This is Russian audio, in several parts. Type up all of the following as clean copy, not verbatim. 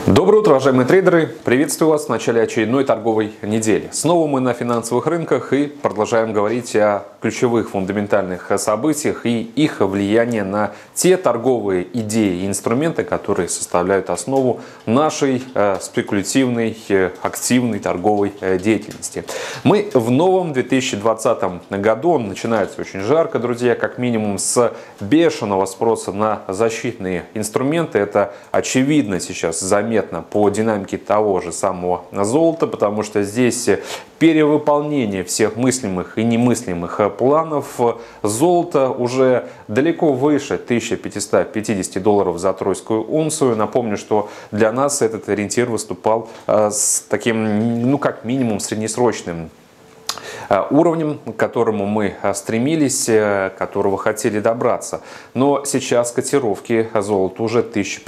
Доброе утро, уважаемые трейдеры! Приветствую вас в начале очередной торговой недели. Снова мы на финансовых рынках и продолжаем говорить о ключевых фундаментальных событиях и их влияние на те торговые идеи и инструменты, которые составляют основу нашей спекулятивной, активной торговой деятельности. Мы в новом 2020 году, он начинается очень жарко, друзья, как минимум с бешеного спроса на защитные инструменты. Это очевидно сейчас заметно по динамике того же самого золота, потому что здесь перевыполнение всех мыслимых и немыслимых планов. Золото уже далеко выше 1550 долларов за тройскую унцию. Напомню, что для нас этот ориентир выступал с таким, как минимум, среднесрочным уровнем, к которому мы стремились, которого хотели добраться. Но сейчас котировки золота уже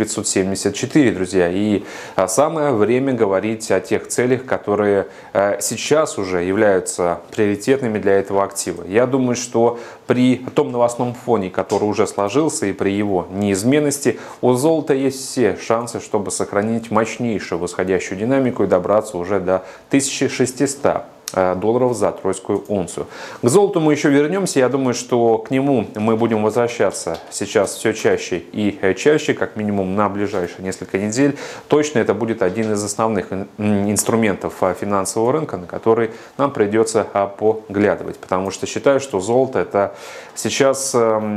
1574, друзья. И самое время говорить о тех целях, которые сейчас уже являются приоритетными для этого актива. Я думаю, что при том новостном фоне, который уже сложился, и при его неизменности, у золота есть все шансы, чтобы сохранить мощнейшую восходящую динамику и добраться уже до 1600 долларов за тройскую унцию. К золоту мы еще вернемся. Я думаю, что к нему мы будем возвращаться сейчас все чаще и чаще, как минимум на ближайшие несколько недель. Точно это будет один из основных инструментов финансового рынка, на который нам придется поглядывать. Потому что считаю, что золото — это сейчас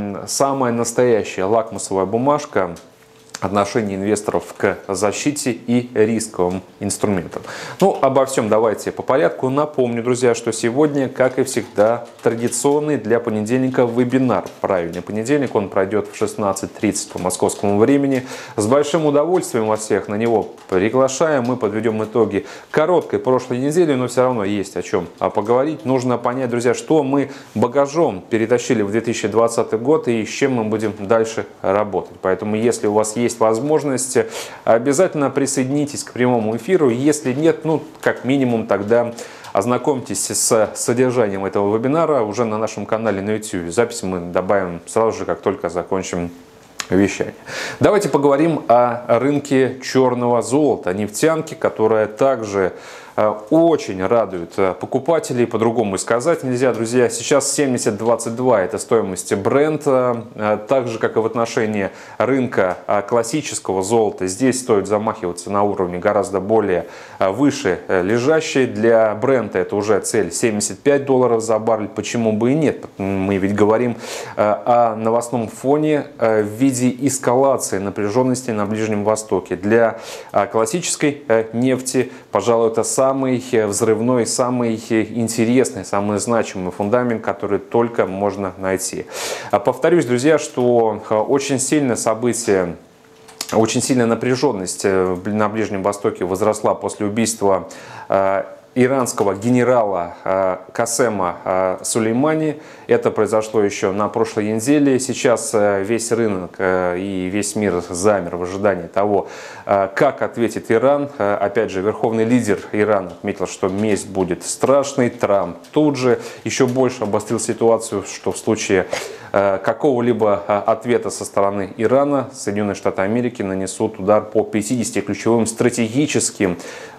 самая настоящая лакмусовая бумажка отношение инвесторов к защите и рисковым инструментам. Обо всем давайте по порядку. Напомню, друзья, что сегодня, как и всегда, традиционный для понедельника вебинар. Правильный понедельник, он пройдет в 16:30 по московскому времени. С большим удовольствием вас всех на него приглашаем. Мы подведем итоги короткой прошлой недели, но все равно есть о чем поговорить. Нужно понять, друзья, что мы багажом перетащили в 2020 год и с чем мы будем дальше работать. Поэтому, если у вас есть возможность, обязательно присоединитесь к прямому эфиру. Если нет, как минимум тогда ознакомьтесь с содержанием этого вебинара уже на нашем канале на YouTube. Запись мы добавим сразу же, как только закончим вещание. Давайте поговорим о рынке черного золота, нефтянки, которая также очень радует покупателей, по-другому и сказать нельзя, друзья. Сейчас 70.22 это стоимость брента, так же как и в отношении рынка классического золота. Здесь стоит замахиваться на уровне гораздо более выше лежащий. Для брента это уже цель 75 долларов за баррель. Почему бы и нет? Мы ведь говорим о новостном фоне в виде эскалации напряженности на Ближнем Востоке. Для классической нефти, пожалуй, это самый взрывной, самый интересный, самый значимый фундамент, который только можно найти. Повторюсь, друзья, что очень сильное событие, очень сильная напряженность на Ближнем Востоке возросла после убийства иранского генерала Касема Сулеймани. Это произошло еще на прошлой неделе. Сейчас весь рынок и весь мир замер в ожидании того, как ответит Иран. Опять же, верховный лидер Ирана отметил, что месть будет страшной. Трамп тут же еще больше обострил ситуацию, что в случае какого-либо ответа со стороны Ирана Соединенные Штаты Америки нанесут удар по 50 ключевым стратегическим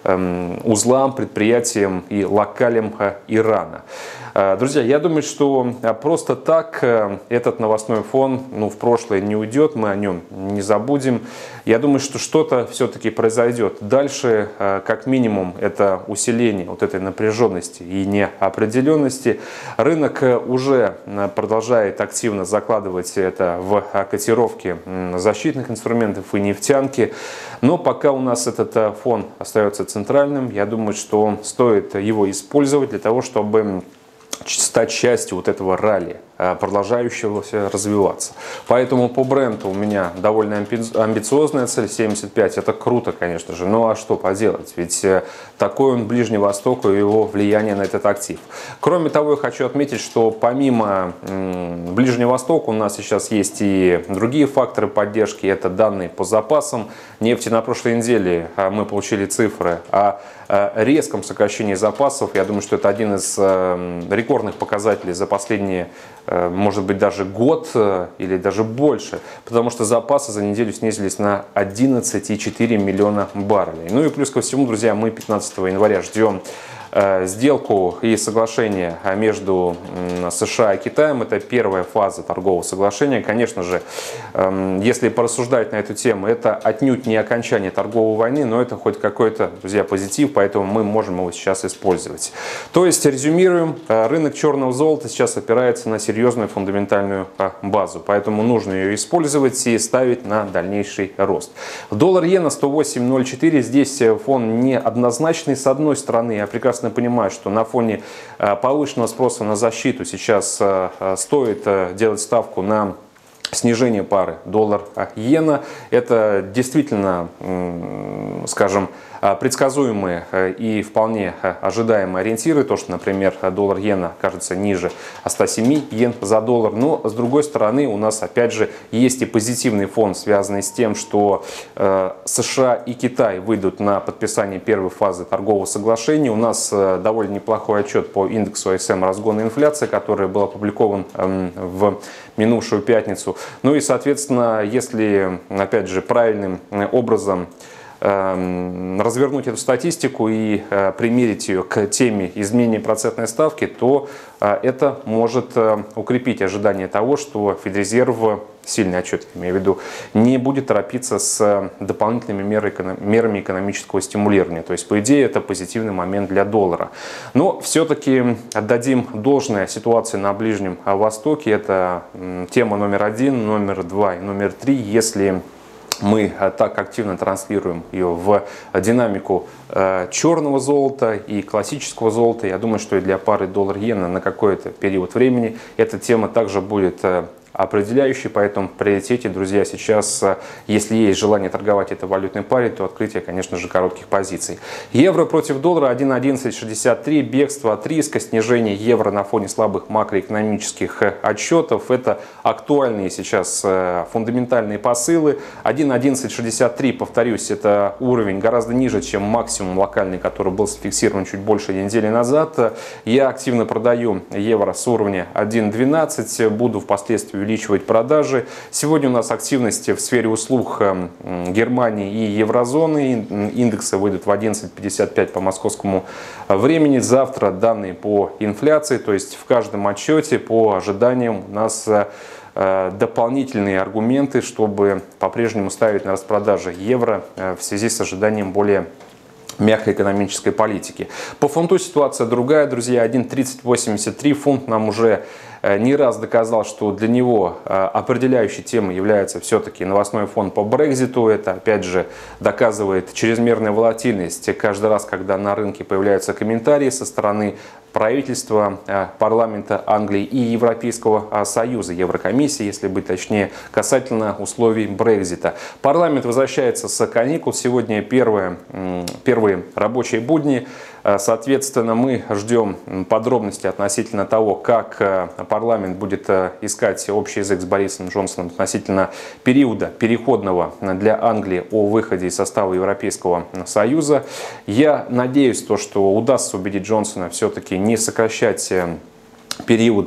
узлам, предприятиям и локалям Ирана. Друзья, я думаю, что просто так этот новостной фон в прошлое не уйдет, мы о нем не забудем. Я думаю, что что-то все-таки произойдет. Дальше, как минимум, это усиление вот этой напряженности и неопределенности. Рынок уже продолжает активно закладывать это в котировки защитных инструментов и нефтянки. Но пока у нас этот фон остается центральным, я думаю, что стоит его использовать для того, чтобы стать частью вот этого ралли, продолжающегося развиваться. Поэтому по бренду у меня довольно амбициозная цель 75. Это круто, конечно же. Ну а что поделать? Ведь такой он Ближний Восток и его влияние на этот актив. Кроме того, я хочу отметить, что помимо Ближнего Востока у нас сейчас есть и другие факторы поддержки. Это данные по запасам нефти. На прошлой неделе мы получили цифры о резком сокращении запасов. Я думаю, что это один из рекордных показателей за последние может быть даже год или даже больше, потому что запасы за неделю снизились на 11,4 миллиона баррелей. Ну и плюс ко всему, друзья, мы 15 января ждем сделку и соглашение между США и Китаем. Это первая фаза торгового соглашения. Конечно же, если порассуждать на эту тему, это отнюдь не окончание торговой войны, но это хоть какой-то, друзья, позитив, поэтому мы можем его сейчас использовать. То есть, резюмируем, рынок черного золота сейчас опирается на серьезную фундаментальную базу, поэтому нужно ее использовать и ставить на дальнейший рост. Доллар-иена 108.04, здесь фон неоднозначный. С одной стороны, я прекрасно понимаю, что на фоне повышенного спроса на защиту сейчас стоит делать ставку на снижение пары доллар-иена. Это действительно, скажем, предсказуемые и вполне ожидаемые ориентиры. То, что, например, доллар-иена кажется ниже 107 йен за доллар. Но, с другой стороны, у нас, опять же, есть и позитивный фон, связанный с тем, что США и Китай выйдут на подписание первой фазы торгового соглашения. У нас довольно неплохой отчет по индексу АСМ разгона инфляции, который был опубликован в минувшую пятницу. Ну и, соответственно, если, опять же, правильным образом развернуть эту статистику и примерить ее к теме изменения процентной ставки, то это может укрепить ожидание того, что Федрезерв, сильный отчет, я имею в виду, не будет торопиться с дополнительными мерами экономического стимулирования. То есть, по идее, это позитивный момент для доллара. Но все-таки отдадим должное ситуации на Ближнем Востоке. Это тема номер 1, номер 2 и номер 3. Если мы так активно транслируем ее в динамику черного золота и классического золота, я думаю, что и для пары доллар-иена на какой-то период времени эта тема также будет определяющий, поэтому в приоритете, друзья, сейчас, если есть желание торговать этой валютной паре, то открытие, конечно же, коротких позиций. Евро против доллара 1.1163, бегство от риска, снижение евро на фоне слабых макроэкономических отчетов. Это актуальные сейчас фундаментальные посылы. 1.1163, повторюсь, это уровень гораздо ниже, чем максимум локальный, который был зафиксирован чуть больше недели назад. Я активно продаю евро с уровня 1.12, буду впоследствии увеличивать продажи. Сегодня у нас активности в сфере услуг Германии и еврозоны. Индексы выйдут в 11.55 по московскому времени. Завтра данные по инфляции, то есть в каждом отчете по ожиданиям у нас дополнительные аргументы, чтобы по-прежнему ставить на распродаже евро в связи с ожиданием более мягкой экономической политики. По фунту ситуация другая, друзья. 1.3083 фунт нам уже не раз доказал, что для него определяющей темой является все-таки новостной фон по Брекситу. Это, опять же, доказывает чрезмерная волатильность каждый раз, когда на рынке появляются комментарии со стороны правительства, парламента Англии и Европейского Союза, Еврокомиссии, если быть точнее, касательно условий Брексита. Парламент возвращается с каникул. Сегодня первые рабочие будни. Соответственно, мы ждем подробностей относительно того, как парламент будет искать общий язык с Борисом Джонсоном относительно периода переходного для Англии о выходе из состава Европейского Союза. Я надеюсь, что удастся убедить Джонсона все-таки не сокращать период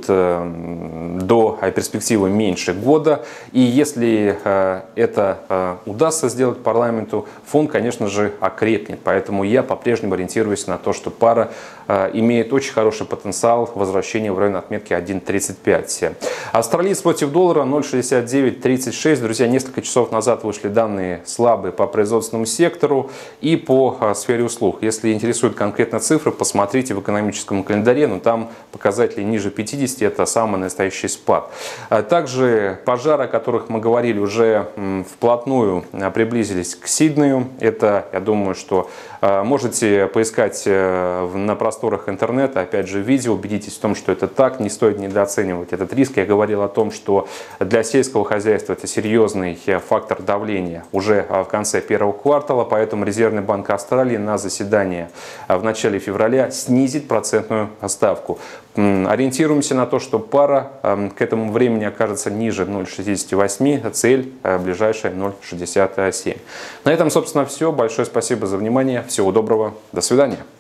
до перспективы меньше года. И если это удастся сделать парламенту, фонд, конечно же, окрепнет. Поэтому я по-прежнему ориентируюсь на то, что пара имеет очень хороший потенциал возвращения в район отметки 1.35. Австралиец против доллара 0.6936. Друзья, несколько часов назад вышли данные слабые по производственному сектору и по сфере услуг. Если интересуют конкретно цифры, посмотрите в экономическом календаре, но там показатели ниже 50, это самый настоящий спад. Также пожары, о которых мы говорили, уже вплотную приблизились к Сиднею. Это, я думаю, что можете поискать на просторах интернета, опять же, видео, убедитесь в том, что это так, не стоит недооценивать этот риск. Я говорил о том, что для сельского хозяйства это серьезный фактор давления уже в конце первого квартала, поэтому Резервный банк Австралии на заседании в начале февраля снизит процентную ставку. Ориентируемся на то, что пара к этому времени окажется ниже 0.68, цель ближайшая 0.67. На этом, собственно, все. Большое спасибо за внимание. Всего доброго. До свидания.